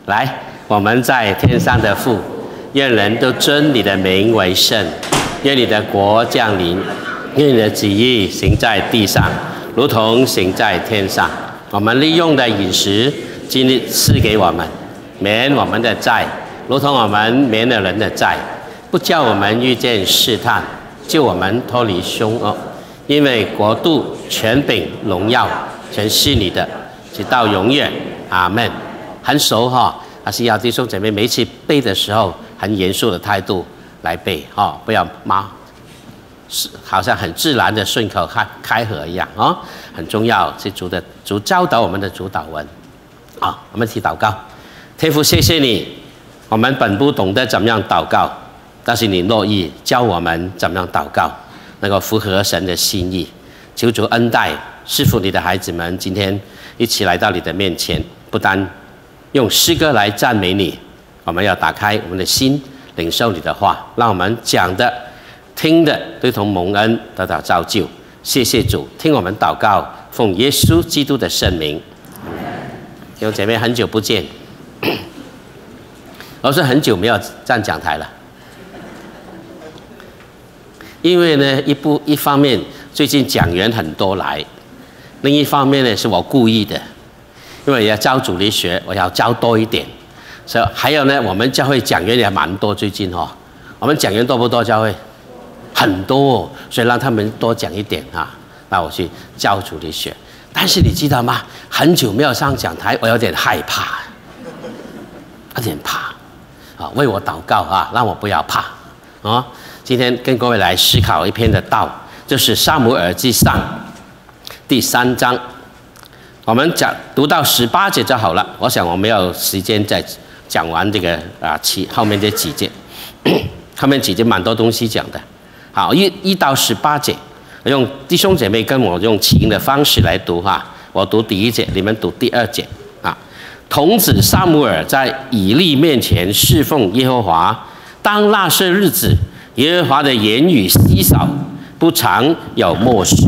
来，我们在天上的父，愿人都尊你的名为圣，愿你的国降临，愿你的旨意行在地上，如同行在天上。我们利用的饮食，今日赐给我们，免我们的债，如同我们免了人的债，不叫我们遇见试探，救我们脱离凶恶。因为国度、权柄、荣耀，全是你的，直到永远。阿们。很熟哈，还是要弟兄姐妹每一次背的时候，很严肃的态度来背哈，不要好像很自然的顺口开河一样啊，很重要，是主教导我们的主祷文啊。我们一起祷告。天父，谢谢你，我们本不懂得怎么样祷告，但是你乐意教我们怎么样祷告，能够符合神的心意。求主恩待赐福你的孩子们，今天一起来到你的面前，不单用诗歌来赞美你，我们要打开我们的心，领受你的话，让我们讲的、听的都同蒙恩得到造就。谢谢主，听我们祷告，奉耶稣基督的圣名。弟兄姐妹，很久不见，我是很久没有站讲台了，因为呢，一方面最近讲员很多来，另一方面呢是我故意的，因为要教主力学，我要教多一点。所以还有呢，我们教会讲员也蛮多，最近哦，我们讲员多不多？教会很多哦，所以让他们多讲一点啊。那我去教主力学，但是你知道吗？很久没有上讲台，我有点害怕，有点怕啊。为我祷告啊，让我不要怕啊。今天跟各位来思考一篇的道，就是撒母耳记上第3章。我们读到18节就好了。我想我没有时间再讲完这个后面这几节，后面几节蛮多东西讲的。好，1到18节，用弟兄姐妹跟我用起音的方式来读哈。我读第1节，你们读第2节啊。童子撒母耳在以利面前侍奉耶和华，当那些日子，耶和华的言语稀少，不常有默示。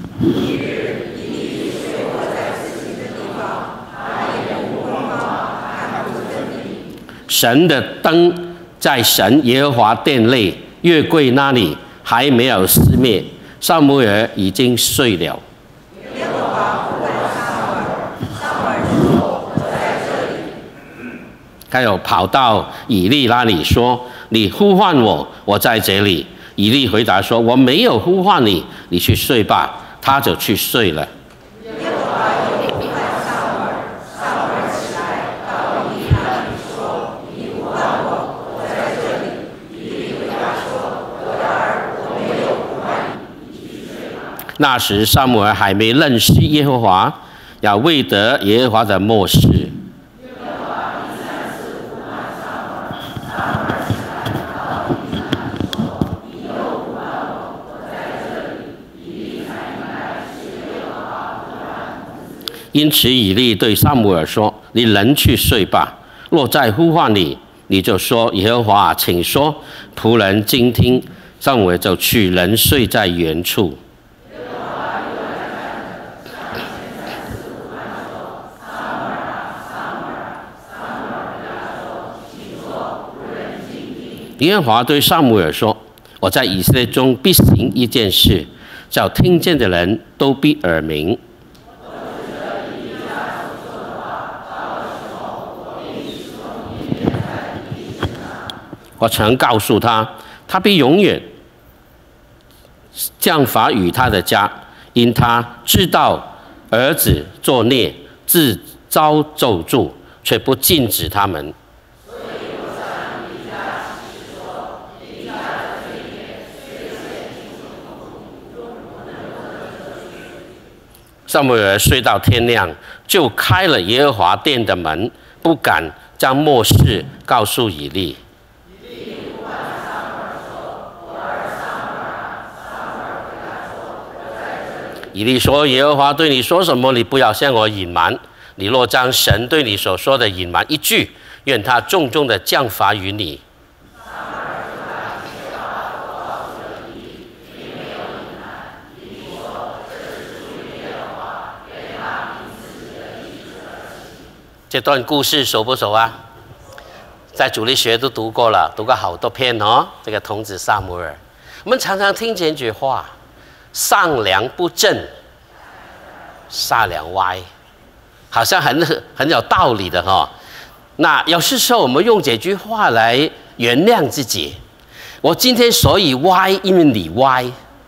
神的灯在神耶和华殿内月柜那里还没有熄灭，撒母耳已经睡了。他又跑到以利那里说：“你呼唤我，我在这里。”以利回答说：“我没有呼唤你，你去睡吧。”他就去睡了。那时撒母耳还没认识耶和华，要为得耶和华的默示。因此以利对撒母耳说：“你人去睡吧，若再呼唤你，你就说耶和华，请说，仆人静听。”撒母耳就去，人睡在原处。耶和华对撒母耳说：“我在以色列中必行一件事，叫听见的人都必耳鸣。”我曾告诉他，他必永远降罚与他的家，因他知道儿子作孽，自遭咒诅，却不禁止他们。撒母耳睡到天亮，就开了耶和华殿的门，不敢将默示告诉以利。以利说：“耶和华对你说什么，你不要向我隐瞒。你若将神对你所说的隐瞒一句，愿他重重的降罚于你。” 这段故事熟不熟啊？在主力学都读过了，读过好多篇哦。这个童子撒母耳，我们常常听见一句话：上梁不正，下梁歪，好像很有道理的哈。那有些时候我们用这句话来原谅自己。我今天所以歪，因为你歪，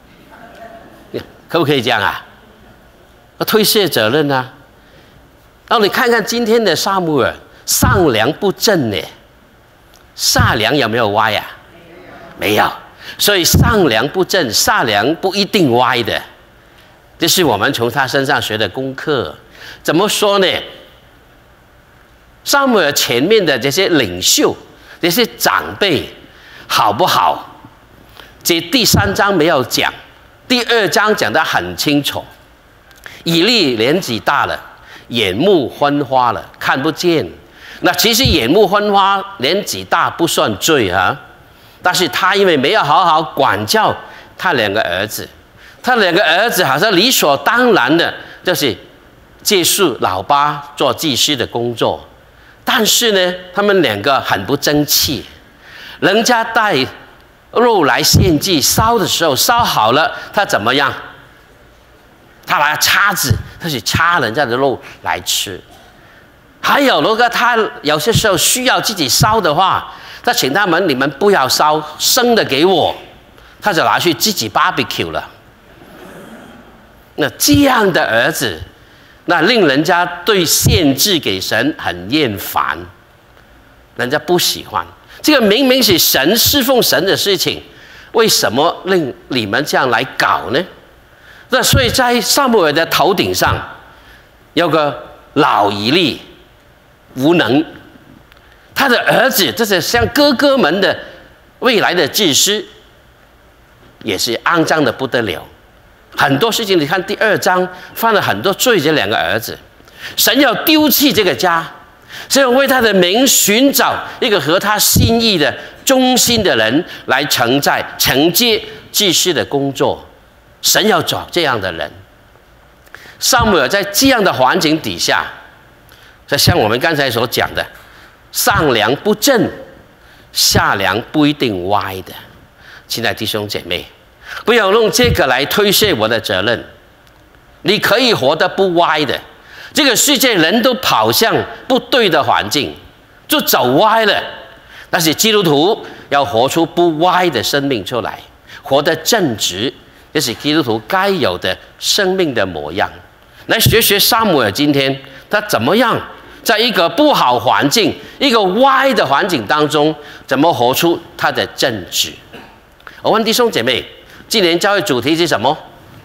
可不可以这样啊？推卸责任啊。然后你看看今天的撒母耳，上梁不正呢，下梁有没有歪啊？没有。所以上梁不正，下梁不一定歪的。这是我们从他身上学的功课。怎么说呢？撒母耳前面的这些领袖、这些长辈好不好？这第3章没有讲，第2章讲得很清楚。以利年纪大了，眼目昏花了，看不见。那其实眼目昏花、年纪大不算罪啊，但是他因为没有好好管教他2个儿子，他2个儿子好像理所当然的就是接受老爸做祭司的工作。但是呢，他们2个很不争气，人家带肉来献祭，烧的时候烧好了，他怎么样？他拿叉子，他去掐人家的肉来吃。还有，如果他有些时候需要自己烧的话，他请他们：你们不要烧生的给我，他就拿去自己 barbecue 了。那这样的儿子，那令人家对献祭给神很厌烦，人家不喜欢。这个明明是神侍奉神的事情，为什么令你们这样来搞呢？那所以在撒母耳的头顶上有个老以利，无能，他的儿子这是像哥哥们的未来的祭司，也是肮脏的不得了。很多事情，你看第2章犯了很多罪，这2个儿子，神要丢弃这个家，神要为他的名寻找一个合他心意的忠心的人来承接祭司的工作。神要找这样的人。撒母耳在这样的环境底下，就像我们刚才所讲的，上梁不正，下梁不一定歪的。亲爱的弟兄姐妹，不要用这个来推卸我的责任。你可以活得不歪的，这个世界人都跑向不对的环境，就走歪了。但是基督徒要活出不歪的生命出来，活得正直，这是基督徒该有的生命的模样。来学学撒母耳今天他怎么样在一个不好环境、一个歪的环境当中，怎么活出他的正直。我问弟兄姐妹，今年教会主题是什么？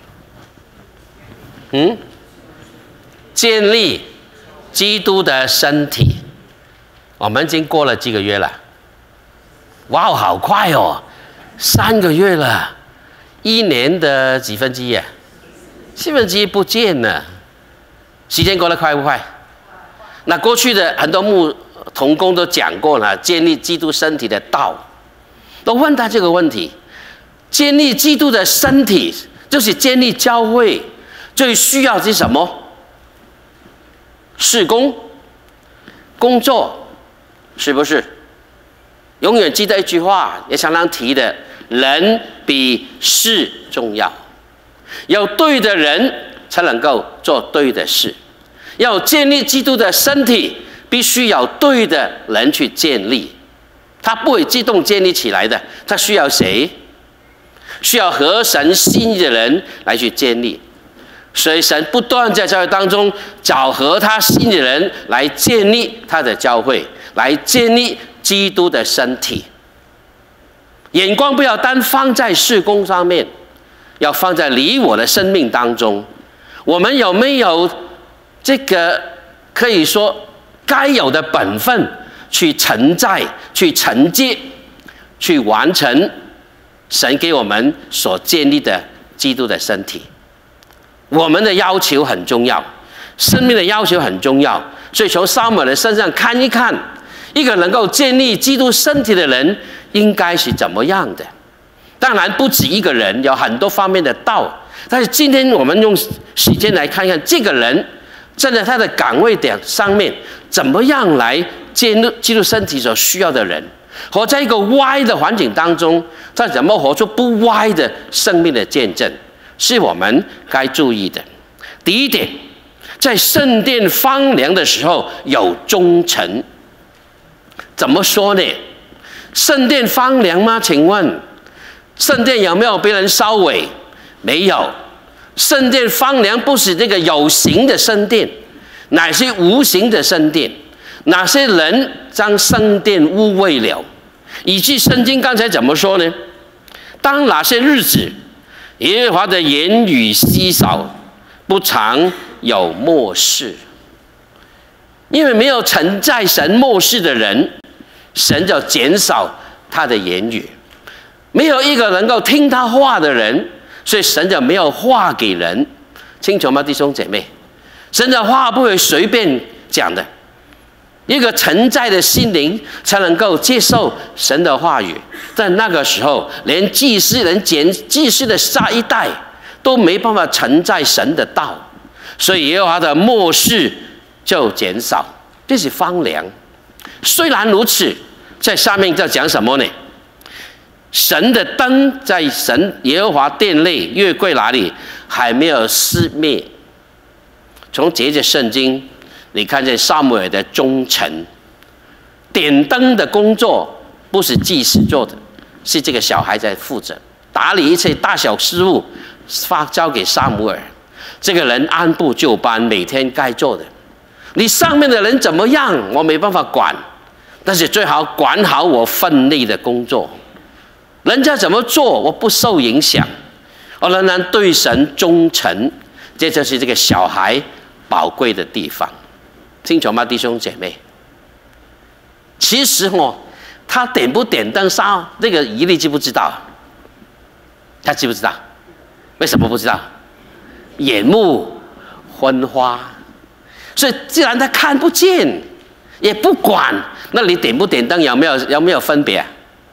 建立基督的身体。我们已经过了几个月了，哇，好快哦，3个月了，1年的几分之一？1/4不见了。时间过得快不快？那过去的很多同工都讲过了，建立基督身体的道，都问他这个问题：建立基督的身体，就是建立教会最需要的是什么？事工、工作，是不是？永远记得一句话，也常常提的：人比事重要。有对的人才能够做对的事。要建立基督的身体，必须有对的人去建立。他不会自动建立起来的，他需要谁？需要合神心意的人来去建立。所以神不断在教会当中找合他心意的人来建立他的教会，来建立基督的身体。眼光不要单放在事工上面，要放在你我的生命当中。我们有没有这个可以说该有的本分去承载、去承接、去完成神给我们所建立的基督的身体？我们的要求很重要，生命的要求很重要。所以从撒母耳的身上看一看，一个能够建立基督身体的人应该是怎么样的。当然不止一个人，有很多方面的道。但是今天我们用时间来看看这个人站在他的岗位点上面，怎么样来记录身体所需要的人，活在一个歪的环境当中，他怎么活出不歪的生命的见证，是我们该注意的。第一点，在圣殿荒凉的时候有忠诚。怎么说呢？圣殿荒凉吗？请问，圣殿有没有被人烧毁？没有。圣殿荒凉不是这个有形的圣殿，乃是无形的圣殿。哪些人将圣殿污秽了？以致圣经刚才怎么说呢？当哪些日子，耶和华的言语稀少，不常有默示。因为没有曾在神默示的人，神就减少他的言语。没有一个能够听他话的人，所以神就没有话给人。清楚吗，弟兄姐妹？神的话不会随便讲的，一个存在的心灵才能够接受神的话语。在那个时候，连祭司的下一代都没办法承载神的道，所以耶和华的默示就减少，这是荒凉。虽然如此，在下面在讲什么呢？神的灯在神耶和华殿内月柜那里还没有熄灭。从这节圣经，你看见撒母耳的忠诚。点灯的工作不是祭司做的，是这个小孩在负责打理一切大小事务，交给撒母耳。这个人按部就班，每天该做的。你上面的人怎么样，我没办法管，但是最好管好我分内的工作。人家怎么做，我不受影响，我仍然对神忠诚。这就是这个小孩宝贵的地方，清楚吗，弟兄姐妹？其实他点不点灯烧那个以利知不知道？他知不知道？为什么不知道？眼目昏花。所以既然他看不见，也不管，那你点不点灯有没有分别？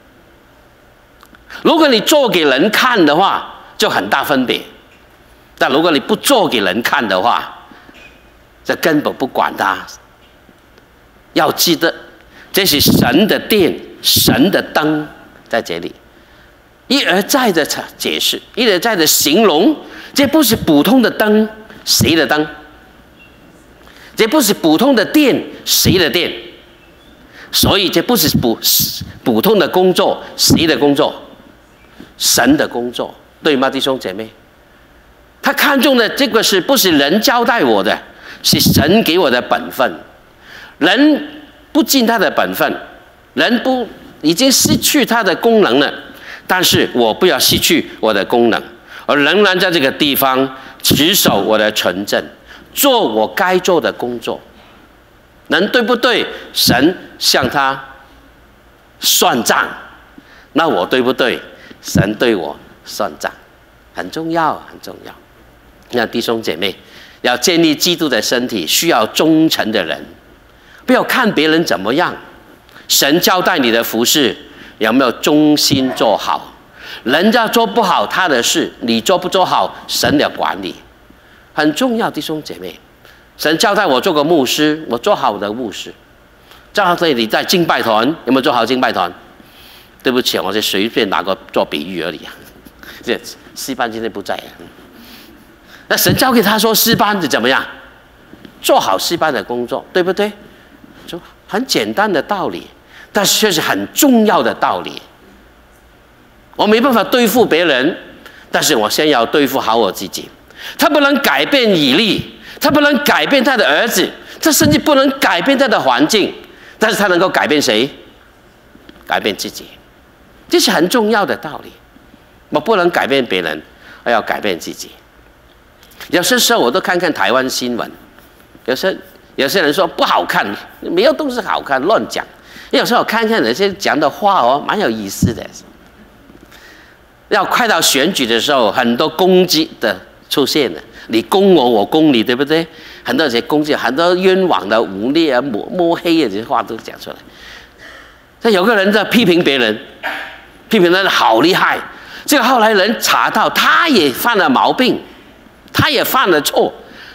如果你做给人看的话，就很大分别；但如果你不做给人看的话，这根本不管他。要记得，这是神的殿，神的灯在这里，一而再的解释，一而再的形容，这不是普通的灯，谁的灯？这不是普通的殿，谁的殿？所以这不是普通的工作，谁的工作？神的工作，对吗，弟兄姐妹？他看中的这个是不是人交代我的，是神给我的本分。人不尽他的本分，人已经失去他的功能了，但是我不要失去我的功能，而仍然在这个地方持守我的纯正，做我该做的工作。人对不对？神向他算账，那我对不对？神对我算账，很重要，很重要。那弟兄姐妹，要建立基督的身体，需要忠诚的人，不要看别人怎么样。神交代你的服事，有没有忠心做好？人家做不好他的事，你做不做好，神了管理，很重要，弟兄姐妹。神交代我做个牧师，我做好我的牧师。这样你在敬拜团有没有做好敬拜团？对不起，我就随便拿个做比喻而已。这诗班今天不在啊。那神交给他说诗班是怎么样？做好诗班的工作，对不对？就很简单的道理，但是却是很重要的道理。我没办法对付别人，但是我先要对付好我自己。他不能改变以利，他不能改变他的儿子，他甚至不能改变他的环境，但是他能够改变谁？改变自己。这是很重要的道理。我不能改变别人，我要改变自己。有些时候我都看看台湾新闻，有些人说不好看，没有东西好看，乱讲。有时候我看看有些讲的话蛮有意思的。要快到选举的时候，很多攻击的出现了，你攻我，我攻你，对不对？很多这些攻击，很多冤枉的、污蔑啊、抹黑啊，这些话都讲出来。那有个人在批评别人，批评他好厉害。这个后来人查到，他也犯了毛病，他也犯了错，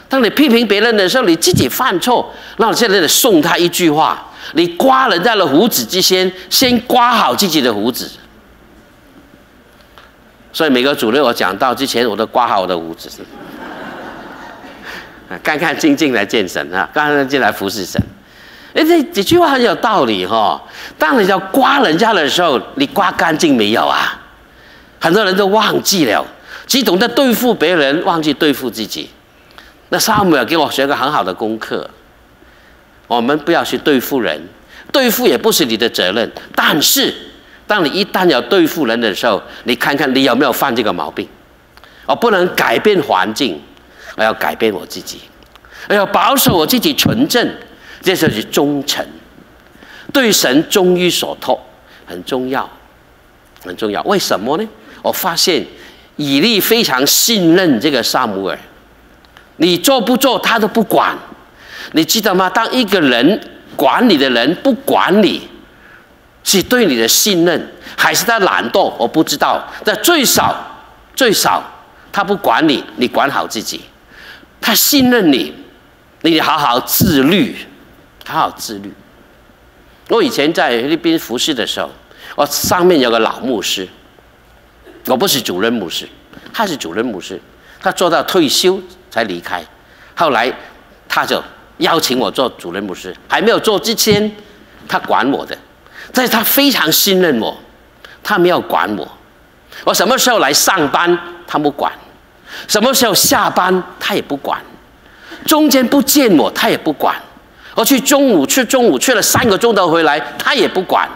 当你批评别人的时候，你自己犯错，那我现在得送他一句话：你刮人家的胡子之前，先刮好自己的胡子。所以每个主日我讲到之前，我都刮好我的胡子，干干净净来见神啊，干干净净来服侍神。这句话很有道理哈。当你要刮人家的时候，你刮干净没有啊？很多人都忘记了，只懂得对付别人，忘记对付自己。那撒母耳给我学个很好的功课，我们不要去对付人，对付也不是你的责任。但是，当你一旦要对付人的时候，你看看你有没有犯这个毛病。我不能改变环境，我要改变我自己，我要保守我自己纯正，这就是忠诚，对神忠于所托，很重要，很重要。为什么呢？我发现以利非常信任这个撒母耳。你做不做他都不管，你知道吗？当一个人管你的人不管你，是对你的信任，还是他懒惰？我不知道。但最少，他不管你，你管好自己。他信任你，你好好自律，好好自律。我以前在菲律宾服侍的时候，我上面有个老牧师，我不是主任牧师，他是主任牧师，他做到退休才离开，后来他就邀请我做主任牧师，还没有做之前，他管我的，但是他非常信任我，他没有管我，我什么时候来上班他不管，什么时候下班他也不管，中间不见我他也不管，我去中午去了3个钟头回来他也不管，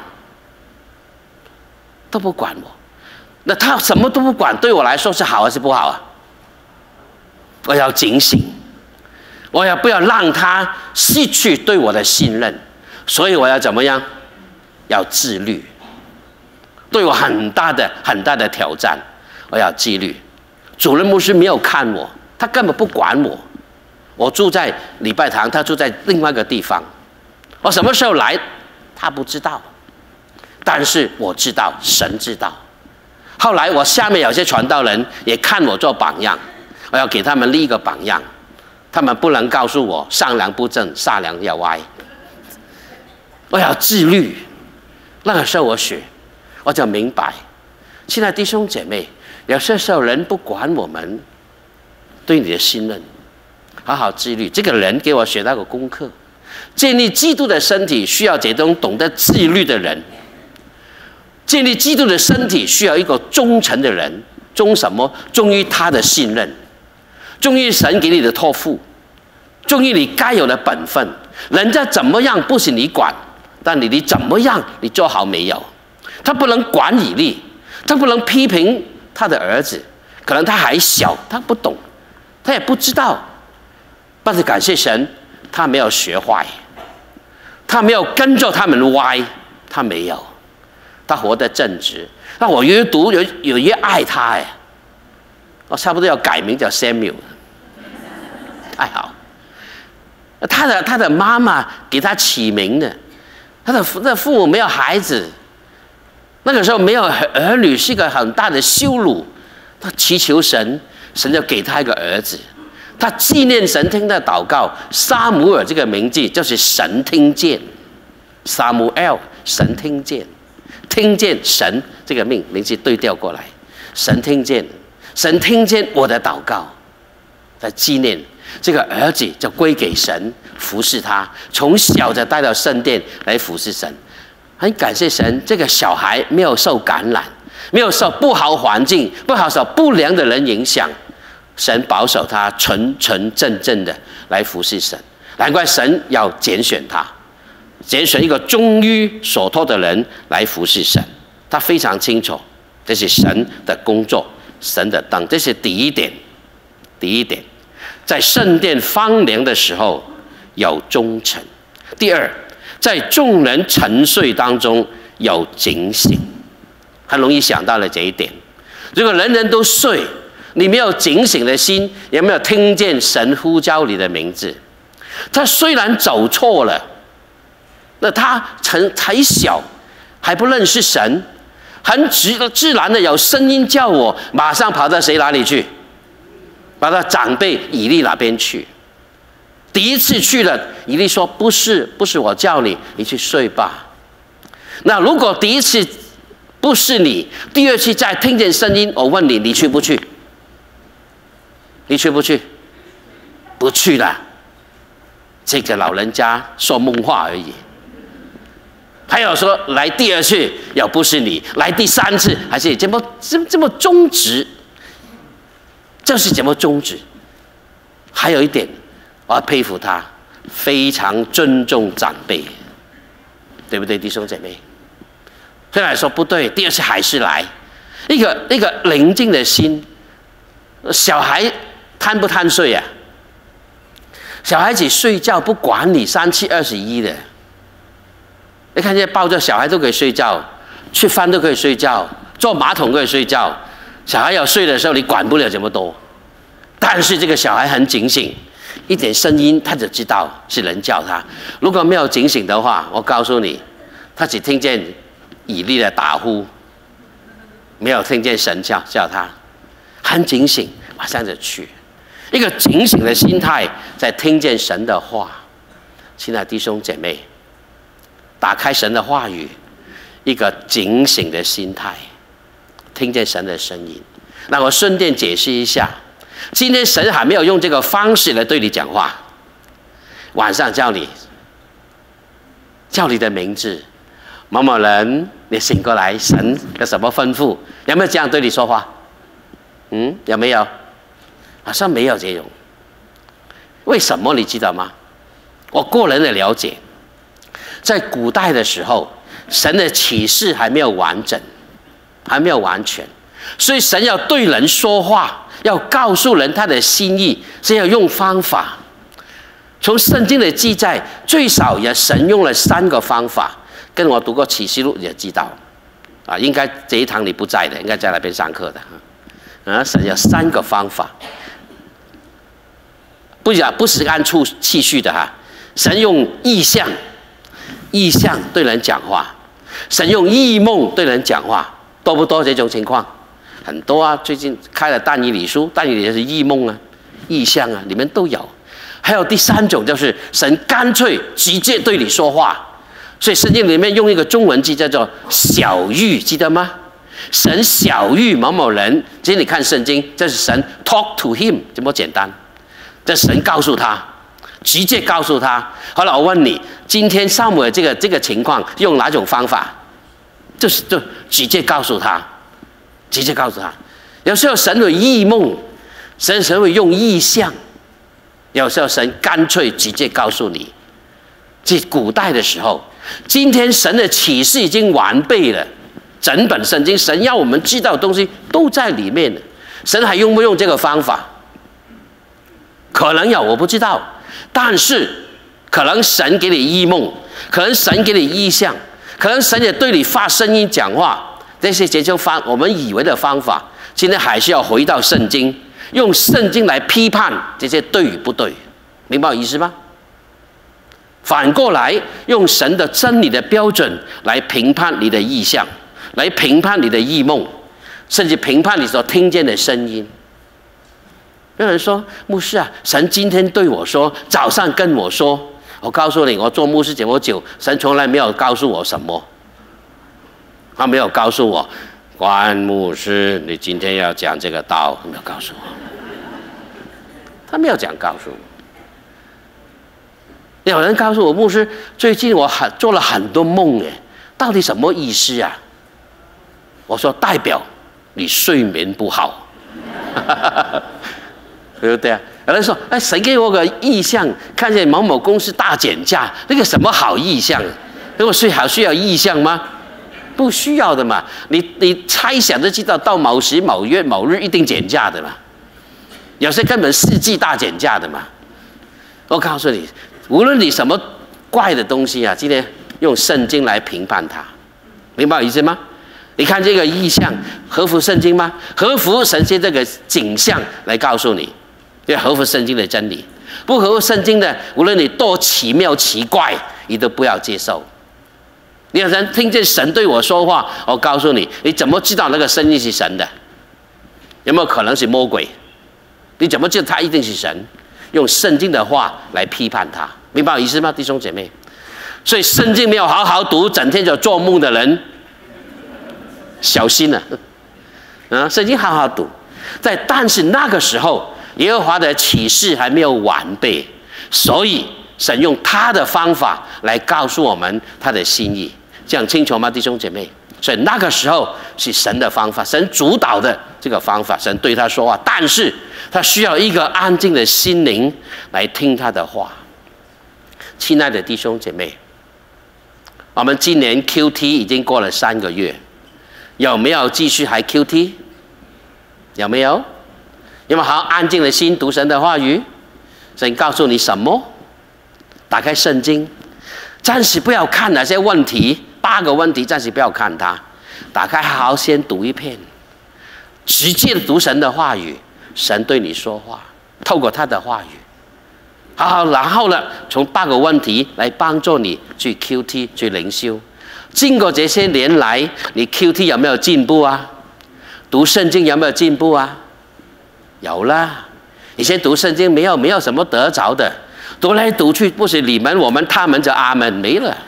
都不管我。那他什么都不管，对我来说是好还是不好啊？我要警醒，我要不要让他失去对我的信任？所以我要怎么样？要自律，对我很大的挑战。我要纪律。主任牧师没有看我，他根本不管我。我住在礼拜堂，他住在另外一个地方。我什么时候来，他不知道，但是我知道，神知道。后来我下面有些传道人也看我做榜样。我要给他们立一个榜样，他们不能告诉我上梁不正下梁要歪。我要自律。那个时候我学，我就明白，亲爱的弟兄姐妹，有些时候人不管我们对你的信任，好好自律。这个人给我学到个功课，建立基督的身体需要这种懂得自律的人，建立基督的身体需要一个忠诚的人。忠什么？忠于他的信任，忠于神给你的托付，忠于你该有的本分。人家怎么样不是你管，但你怎么样你做好没有？他不能管以利，他不能批评他的儿子，可能他还小，他不懂，他也不知道。但是感谢神，他没有学坏，他没有跟着他们歪，他没有，他活得正直。那我越读越爱他哎，我差不多要改名叫 Samuel， 太好。他的妈妈给他起名的，他的父母没有孩子，那个时候没有儿女是一个很大的羞辱。他祈求神，神就给他一个儿子。他纪念神听的祷告，撒母耳这个名字就是神听见，撒母耳神听见。听见神这个名字对调过来，神听见我的祷告，在纪念这个儿子就归给神，服侍他，从小就带到圣殿来服侍神。很感谢神，这个小孩没有受感染，没有受不好环境、受不良的人影响，神保守他纯正的来服侍神。难怪神要拣选他。拣选一个忠于所托的人来服侍神，他非常清楚这是神的工作，神的灯，这是第一点。在圣殿方凉的时候有忠诚。第二，在众人沉睡当中有警醒。很容易想到了这一点。如果人人都睡，你没有警醒的心，也没有听见神呼叫你的名字。他虽然走错了，那他才小，还不认识神，很自然的有声音叫我，马上跑到谁哪里去？跑到长辈以利那边去。 第一次去了，以利说：“不是，不是我叫你，你去睡吧。”那如果第一次不是你，第二次再听见声音，我问你，你去不去？你去不去？不去了。这个老人家说梦话而已。还有说来第二次，又不是你；来第三次，还是这么忠直，就是这么忠直。还有一点，我要佩服他，非常尊重长辈，对不对，弟兄姐妹？虽然说不对，第二次还是来，一个宁静的心。小孩贪不贪睡啊？小孩子睡觉不管你3七21的。你看，现在抱着小孩都可以睡觉，吃饭都可以睡觉，坐马桶可以睡觉。小孩要睡的时候，你管不了这么多。但是这个小孩很警醒，一点声音他就知道是人叫他。如果没有警醒的话，我告诉你，他只听见以利的打呼，没有听见神叫他。很警醒，马上就去。一个警醒的心态，在听见神的话。亲爱的弟兄姐妹，打开神的话语，一个警醒的心态，听见神的声音。那我顺便解释一下，今天神还没有用这个方式来对你讲话。晚上叫你的名字，某某人，你醒过来，神有什么吩咐？有没有这样对你说话？有没有？好像没有这种。为什么你知道吗？我个人的了解，在古代的时候，神的启示还没有完整，还没有完全，所以神要对人说话，要告诉人他的心意，是要用方法。从圣经的记载，最少也神用了3个方法。跟我读过启示录也知道，应该这一堂你不在的，应该在那边上课的。神有3个方法，不是按次序的哈。神用意象对人讲话，神用异梦对人讲话，多不多这种情况？很多啊！最近开了但以理书，但以理是异梦啊、意象啊，里面都有。还有第3种，就是神干脆直接对你说话，所以圣经里面用一个中文字叫做小谕，记得吗？神小谕某某人，其实你看圣经，这是神 talk to him， 这么简单。这神告诉他，直接告诉他。好了，我问你，今天撒母耳这个情况用哪种方法？就直接告诉他，直接告诉他。有时候神会异梦，神会用意象，有时候神干脆直接告诉你。在古代的时候，今天神的启示已经完备了。整本圣经，神要我们知道的东西都在里面了。神还用不用这个方法？可能有，我不知道。但是可能神给你异梦，可能神给你意象，可能神也对你发声音讲话。这些解决我们以为的方法，今天还是要回到圣经，用圣经来批判这些对与不对，明白我意思吗？反过来，用神的真理的标准来评判你的意象，来评判你的异梦，甚至评判你所听见的声音。有人说：“牧师啊，神今天对我说，早上跟我说，我告诉你，我做牧师这么久，神从来没有告诉我什么。他没有告诉我，关牧师，你今天要讲这个道，没有告诉我。他没有讲告诉我。有人告诉我，牧师，最近我做了很多梦，到底什么意思啊？我说代表你睡眠不好。”对不对啊？有人说：“哎，神给我个意象，看见某某公司大减价，那个什么好意象？如果睡好需要意象吗？不需要的嘛。你猜想就知道，到某时某月某日一定减价的嘛。有些根本4季大减价的嘛。我告诉你，无论你什么怪的东西啊，今天用圣经来评判它，明白我意思吗？你看这个意象合乎圣经吗？合乎神仙这个景象来告诉你。要合乎圣经的真理，不合乎圣经的，无论你多奇妙奇怪，你都不要接受。你有人听见神对我说话，我告诉你，你怎么知道那个声音是神的？有没有可能是魔鬼？你怎么知道他一定是神？ 用圣经的话来批判他，明白我意思吗，弟兄姐妹？所以圣经没有好好读，整天就做梦的人，小心了。圣经好好读，但是那个时候，耶和华的启示还没有完备，所以神用他的方法来告诉我们他的心意，这样清楚吗，弟兄姐妹？所以那个时候是神的方法，神主导的这个方法，神对他说话，但是他需要一个安静的心灵来听他的话。亲爱的弟兄姐妹，我们今年 QT 已经过了3个月，有没有继续还 QT？ 有没有？有没有好好安静的心读神的话语？神告诉你什么？打开圣经，暂时不要看那些问题，8个问题暂时不要看它，打开好好先读一遍，直接的读神的话语，神对你说话，透过他的话语，好，然后呢，从8个问题来帮助你去 QT 去灵修。经过这些年来，你 QT 有没有进步啊？读圣经有没有进步啊？有啦。以前读圣经没有什么得着的，读来读去不是你们我们他们就阿门没了。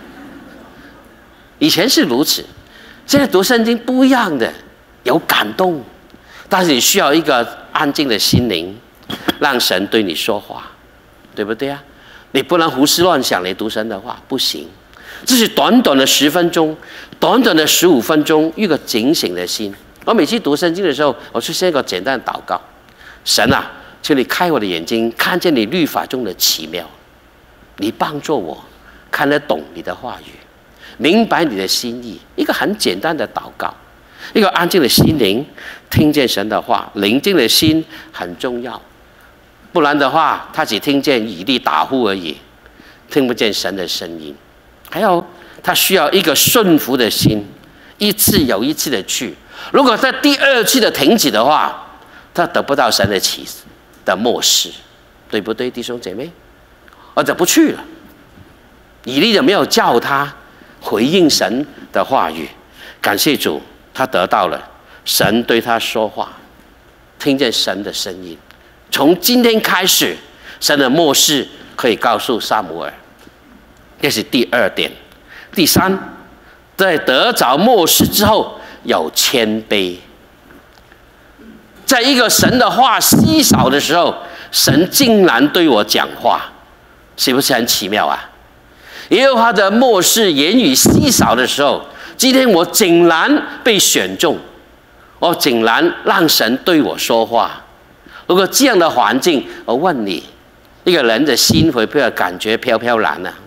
以前是如此，现在读圣经不一样的，有感动，但是你需要一个安静的心灵，让神对你说话，对不对啊？你不能胡思乱想，你读神的话不行。这是短短的10分钟，短短的15分钟，一个警醒的心。我每次读圣经的时候，我就先一个简单的祷告：神啊，求你开我的眼睛，看见你律法中的奇妙，你帮助我看得懂你的话语，明白你的心意。一个很简单的祷告，一个安静的心灵，听见神的话，宁静的心很重要。不然的话，他只听见以利打呼而已，听不见神的声音。还有，他需要一个顺服的心，一次又一次的去。如果他第2次的停止的话，他得不到神的启示的默示，对不对，弟兄姐妹？或者不去了，以利就没有叫他回应神的话语。感谢主，他得到了神对他说话，听见神的声音。从今天开始，神的默示可以告诉撒母耳，这是第2点。第3，在得着默示之后，有谦卑。在一个神的话稀少的时候，神竟然对我讲话，是不是很奇妙啊？耶和华的默示言语稀少的时候，今天我竟然被选中，我竟然让神对我说话。如果这样的环境，我问你，一个人的心会不会感觉飘飘然呢？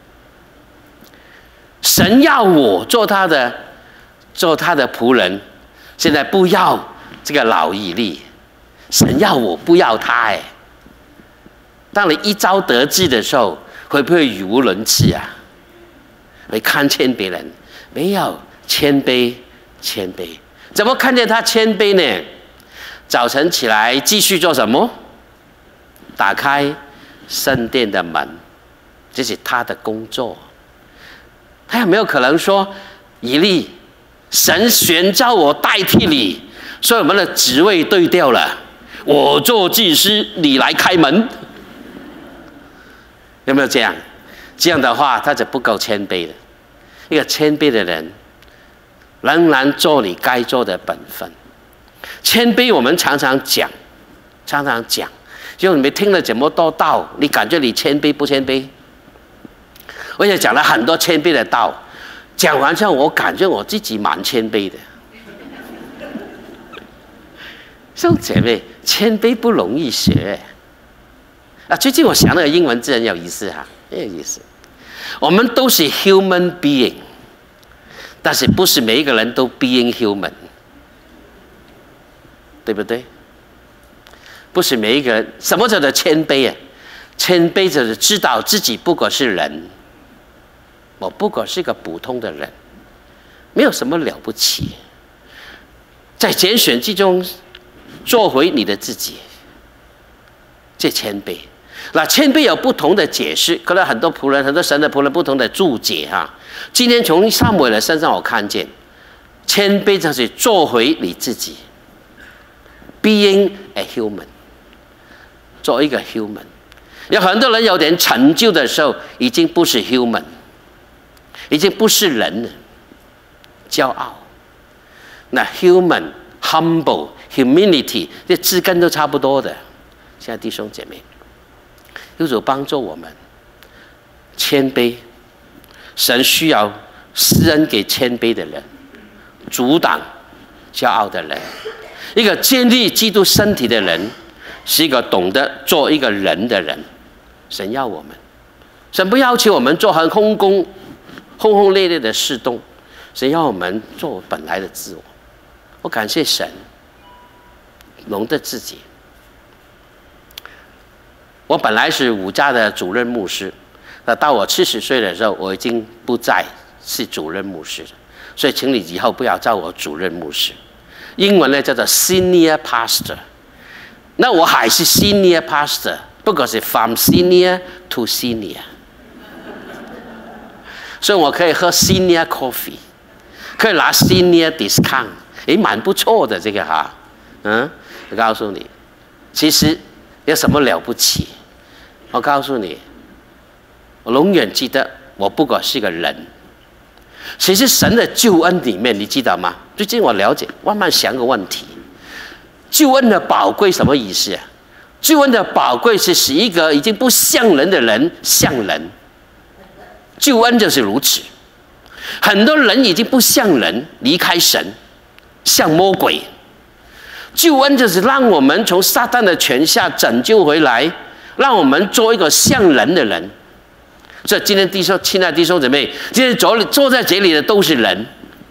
神要我做他的仆人，现在不要这个老以利，神要我不要他当你一朝得志的时候，会不会语无伦次啊？会看见别人？没有，谦卑，谦卑。怎么看见他谦卑呢？早晨起来继续做什么？打开圣殿的门，这是他的工作。他有没有可能说，以利，神选召我代替你，所以我们的职位对调了，我做祭司，你来开门？有没有这样？这样的话，他就不够谦卑的。一个谦卑的人，仍然做你该做的本分。谦卑，我们常常讲，就你们听了这么多道，你感觉你谦卑不谦卑？我也讲了很多谦卑的道，讲完之后，我感觉我自己蛮谦卑的。兄弟姐妹，谦卑不容易学最近我想那个英文字很有意思哈，很有意思。我们都是 human being， 但是不是每一个人都 being human， 对不对？不是每一个人。什么叫做谦卑谦卑就是知道自己不过是人，我不过是一个普通的人，没有什么了不起。在拣选之中，做回你的自己，这谦卑。那谦卑有不同的解释，可能很多仆人、很多神的仆人不同的注解哈。今天从撒母耳的身上，我看见谦卑就是做回你自己 ，being a human。 做一个 human。有很多人有点成就的时候，已经不是 human， 已经不是人了，骄傲。那 human、humble、humility 这字根都差不多的。现在弟兄姐妹，有主帮助我们谦卑，神需要施恩给谦卑的人，阻挡骄傲的人。一个建立基督身体的人，是一个懂得做一个人的人。神要我们，神不要求我们做很轰轰烈烈的事动，神要我们做本来的自我。我感谢神，容得自己。我本来是5家的主任牧师，到我70岁的时候，我已经不再是主任牧师了，所以请你以后不要叫我主任牧师。英文呢叫做 senior pastor， 那我还是 senior pastor， 不过是 from senior to senior， 所以我可以喝 senior coffee， 可以拿 senior discount， 蛮不错的这个哈。我告诉你，其实有什么了不起？我告诉你，我永远记得，我不过是个人。其实神的救恩里面，你知道吗？最近我了解，慢慢想个问题：救恩的宝贵什么意思啊？救恩的宝贵是使一个已经不像人的人像人。救恩就是如此。很多人已经不像人，离开神，像魔鬼。救恩就是让我们从撒旦的权下拯救回来，让我们做一个像人的人。所以今天亲爱的弟兄姊妹，今天坐在这里的都是人。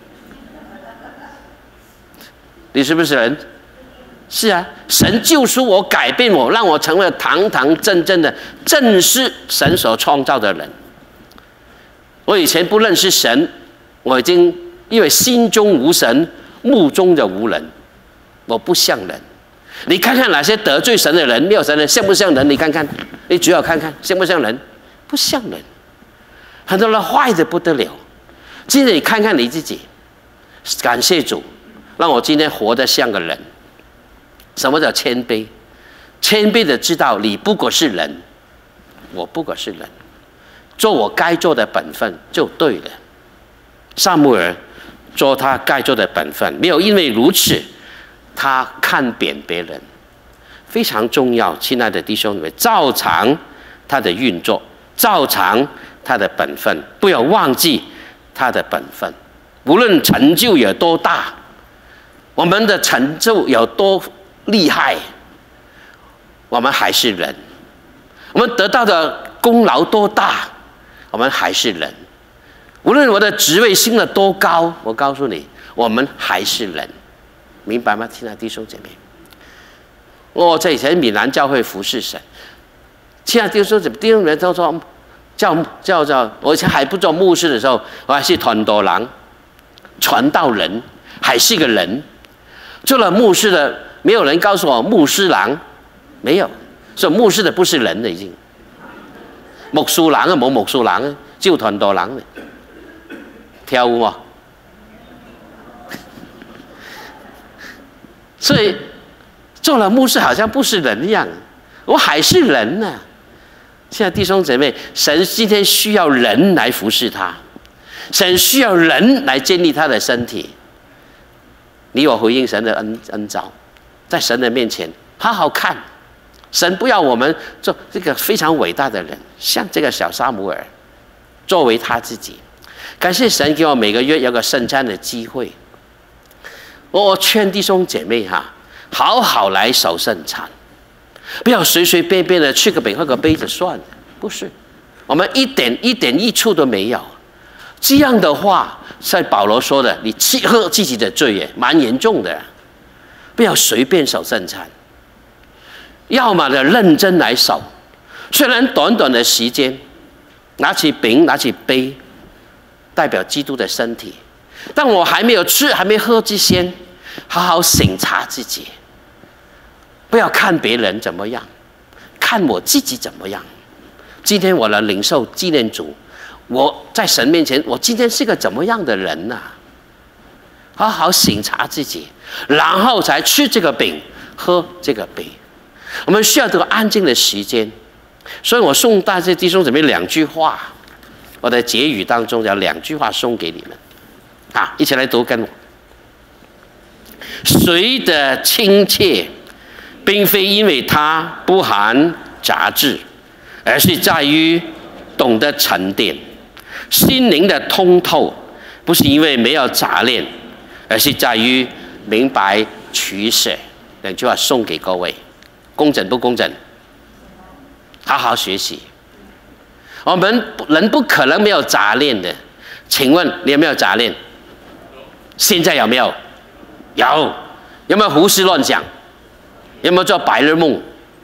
你是不是人？是啊，神救赎我，改变我，让我成为堂堂正正的正是神所创造的人。我以前不认识神，我已经因为心中无神，目中的无人，我不像人。你看看哪些得罪神的人，没有神的人，像不像人？你看看，你只要看看像不像人，不像人。很多人坏的不得了。今天你看看你自己，感谢主，让我今天活得像个人。什么叫谦卑？谦卑的知道你不过是人，我不过是人，做我该做的本分就对了。撒母耳做他该做的本分，没有因为如此他看扁别人，非常重要。亲爱的弟兄们，照常他的运作，照常他的本分，不要忘记他的本分。无论成就有多大，我们的成就有多厉害，我们还是人。我们得到的功劳多大，我们还是人。无论我的职位升得多高，我告诉你，我们还是人。明白吗？亲爱的弟兄姐妹，我在以前闽南教会服侍神。亲爱的弟兄姐妹，弟兄们都说叫我以前还不做牧师的时候，我还是传道人、传道人，还是个人。做了牧师的，没有人告诉我牧师郎，没有，所以牧师的不是人了，已经。牧師郎啊，冇牧師郎啊，只有傳道人。跳舞嘛。所以做了牧师好像不是人一样，我还是人呢。现在弟兄姐妹，神今天需要人来服侍他，神需要人来建立他的身体。你我回应神的恩召，在神的面前好好看。神不要我们做这个非常伟大的人，像这个小撒母耳，作为他自己。感谢神给我每个月有个圣餐的机会。我劝弟兄姐妹哈，好好来守圣餐，不要随随便便的吃个饼喝个杯子算了，不是，我们一点益处都没有。这样的话，像保罗说的，你欺喝自己的罪也蛮严重的。不要随便守圣餐，要么的认真来守。虽然短短的时间，拿起饼拿起杯，代表基督的身体，但我还没有吃还没喝之前，好好省察自己，不要看别人怎么样，看我自己怎么样。今天我来领受纪念主，我在神面前，我今天是个怎么样的人啊？好好省察自己，然后才吃这个饼，喝这个杯。 我们需要这个安静的时间。所以我送大家弟兄姊妹2句话，我的结语当中有2句话送给你们。好，一起来读跟我。水的清澈，并非因为它不含杂质，而是在于懂得沉淀；心灵的通透，不是因为没有杂念，而是在于明白取舍。2句话送给各位，公正不公正？好好学习。我们人不可能没有杂念的，请问你有没有杂念？现在有没有？有。有没有胡思乱想？有没有做白日梦？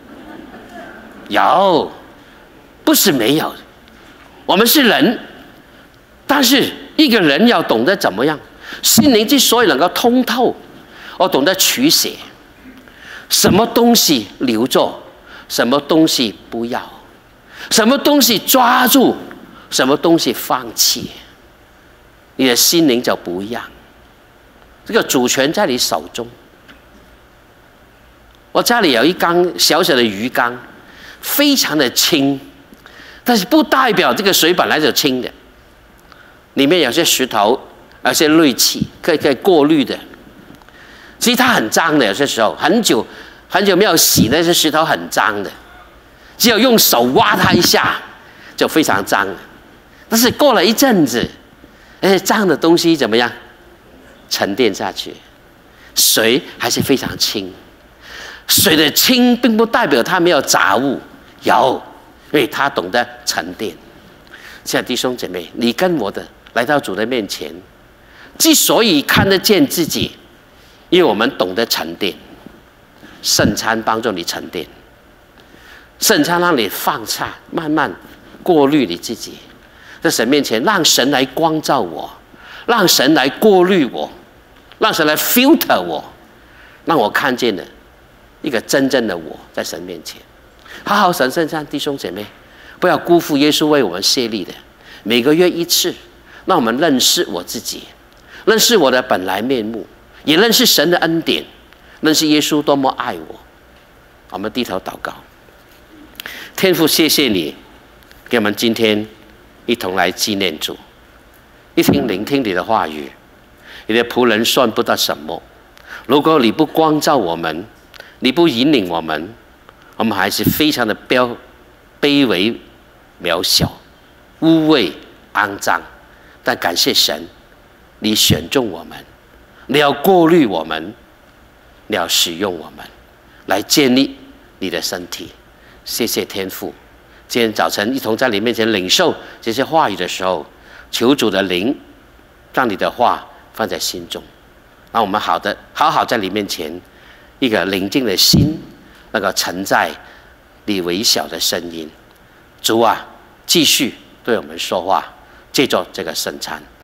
有，不是没有。我们是人，但是一个人要懂得怎么样，心灵之所以能够通透，我懂得取舍，什么东西留着，什么东西不要，什么东西抓住，什么东西放弃，你的心灵就不一样。这个主权在你手中。我家里有一缸小小的鱼缸，非常的清，但是不代表这个水本来就清的，里面有些石头，有些氯气，可以过滤的。其实它很脏的，有些时候很久没有洗，那些石头很脏的，只有用手挖它一下就非常脏了。但是过了一阵子，那些脏的东西怎么样？沉淀下去，水还是非常清。水的清并不代表它没有杂物，有，因为它懂得沉淀。亲爱的弟兄姐妹，你跟我的来到主的面前，之所以看得见自己，因为我们懂得沉淀。圣餐帮助你沉淀，圣餐让你放下，慢慢过滤你自己，在神面前让神来光照我，让神来过滤我，让神来 filter 我，让我看见了一个真正的我在神面前。好好神圣餐，弟兄姐妹，不要辜负耶稣为我们设立的每个月1次，让我们认识我自己，认识我的本来面目，也认识神的恩典，认识耶稣多么爱我。我们低头祷告。天父，谢谢你给我们今天一同来纪念主，一同聆听你的话语。你的仆人算不到什么，如果你不光照我们，你不引领我们，我们还是非常的卑微、渺小、污秽、肮脏。但感谢神，你选中我们，你要过滤我们，你要使用我们，来建立你的身体。谢谢天父，今天早晨一同在你面前领受这些话语的时候，求主的灵让你的话放在心中，让我们好好在你面前一个宁静的心，那个承载你微小的声音。主啊，继续对我们说话，借着这个圣餐。